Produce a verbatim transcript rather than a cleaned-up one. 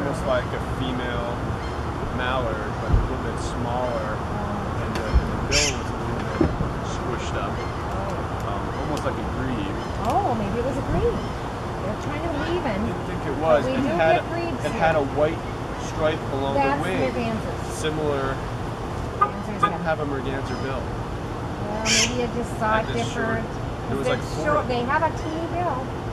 almost like a female mallard, but a little bit smaller, and the, and the bill was a little bit squished up, um, almost like a grebe. Oh, maybe it was a grebe. They're kind of even. I didn't think it was. We It do had get grebes it here. had a white stripe along That's the wing, mergansers. similar. Mergansers Didn't have a merganser bill. Well, maybe it just saw Had it this different. short- it was It's like short. four. They have a teeny bill.